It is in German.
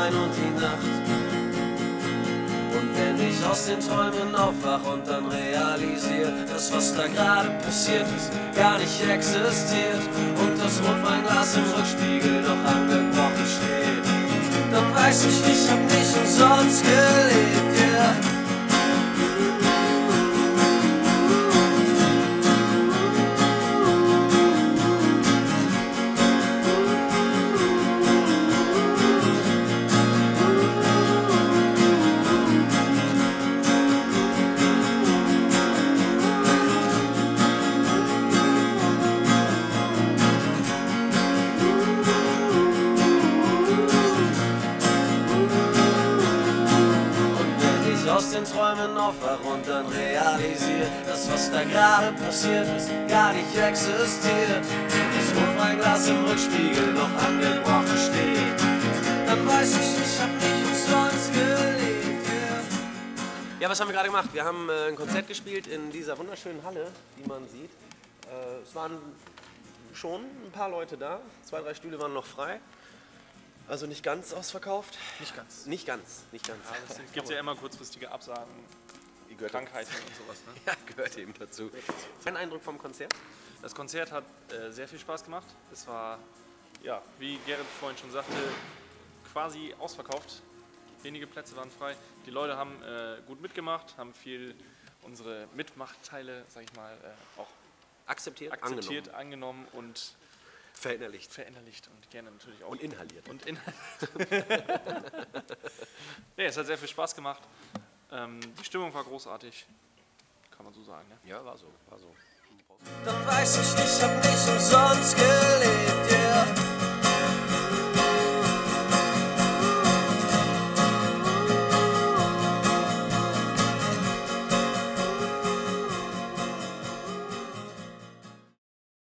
Rotwein und die Nacht. Und wenn ich aus den Träumen aufwach und dann realisiere, dass was da gerade passiert ist, gar nicht existiert und das Rotweinglas im Rückspiegel noch angebrochen steht, dann weiß ich hab nicht umsonst gelebt, yeah. Aus den Träumen aufwach und dann realisiert, dass was da gerade passiert ist, gar nicht existiert. Das Rotweinglas im Rückspiegel noch angebrochen steht, dann weiß ich hab nicht umsonst gelebt, yeah. Ja, was haben wir gerade gemacht? Wir haben ein Konzert gespielt in dieser wunderschönen Halle, die man sieht. Es waren schon ein paar Leute da, 2, 3 Stühle waren noch frei. Also nicht ganz ausverkauft? Nicht ganz. Nicht ganz. Ja, es gibt ja immer kurzfristige Absagen, Krankheiten und sowas. Ne? Ja, gehört eben dazu. Dein Eindruck vom Konzert? Das Konzert hat sehr viel Spaß gemacht. Es war, ja, wie Gerrit vorhin schon sagte, quasi ausverkauft. Wenige Plätze waren frei. Die Leute haben gut mitgemacht, haben viel unsere Mitmachteile, sag ich mal, auch akzeptiert, angenommen und verinnerlicht und gerne natürlich auch. Und inhaliert. Nee, es hat sehr viel Spaß gemacht. Die Stimmung war großartig, kann man so sagen. Ne? Ja, war so. Dann weiß ich hab nicht umsonst gelebt.